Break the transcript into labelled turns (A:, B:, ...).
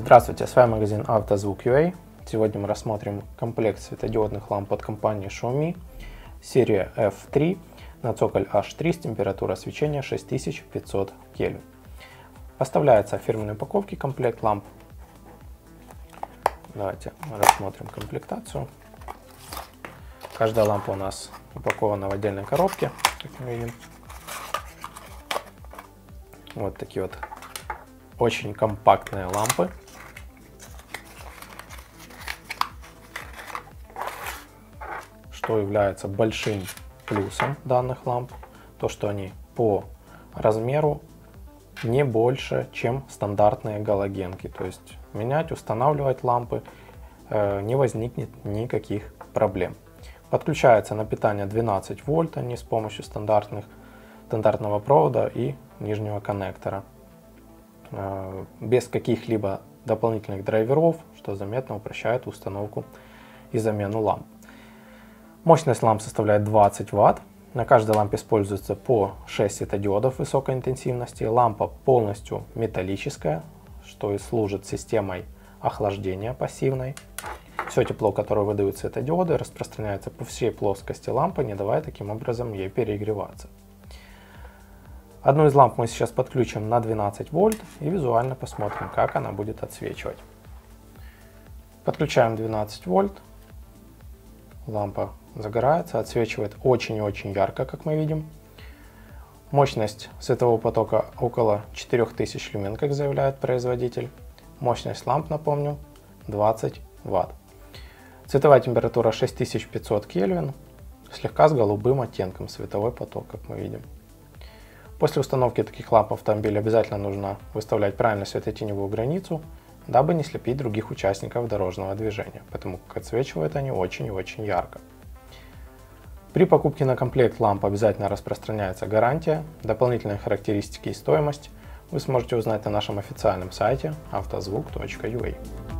A: Здравствуйте, с вами магазин Автозвук.ua. Сегодня мы рассмотрим комплект светодиодных ламп от компании Xiaomi, серия F3 на цоколь H3 с температурой освещения 6500 Кельвин. Поставляется в фирменной упаковке комплект ламп. Давайте рассмотрим комплектацию. Каждая лампа у нас упакована в отдельной коробке, как мы видим. Вот такие вот очень компактные лампы. Что является большим плюсом данных ламп, то что они по размеру не больше, чем стандартные галогенки. То есть менять, устанавливать лампы не возникнет никаких проблем. Подключается на питание 12 вольт, а не с помощью стандартного провода и нижнего коннектора. Без каких-либо дополнительных драйверов, что заметно упрощает установку и замену ламп. Мощность ламп составляет 20 Вт. На каждой лампе используется по 6 светодиодов высокой интенсивности. Лампа полностью металлическая, что и служит системой охлаждения пассивной. Все тепло, которое выдают светодиоды, распространяется по всей плоскости лампы, не давая таким образом ей перегреваться. Одну из ламп мы сейчас подключим на 12 вольт и визуально посмотрим, как она будет отсвечивать. Подключаем 12 вольт. Лампа загорается, отсвечивает очень-очень ярко, как мы видим. Мощность светового потока около 4000 люмен, как заявляет производитель. Мощность ламп, напомню, 20 Вт. Цветовая температура 6500 Кельвин, слегка с голубым оттенком световой поток, как мы видим. После установки таких ламп в автомобиле обязательно нужно выставлять правильно светотеневую границу, дабы не слепить других участников дорожного движения, потому как отсвечивают они очень и очень ярко. При покупке на комплект ламп обязательно распространяется гарантия, дополнительные характеристики и стоимость вы сможете узнать на нашем официальном сайте автозвук.ua.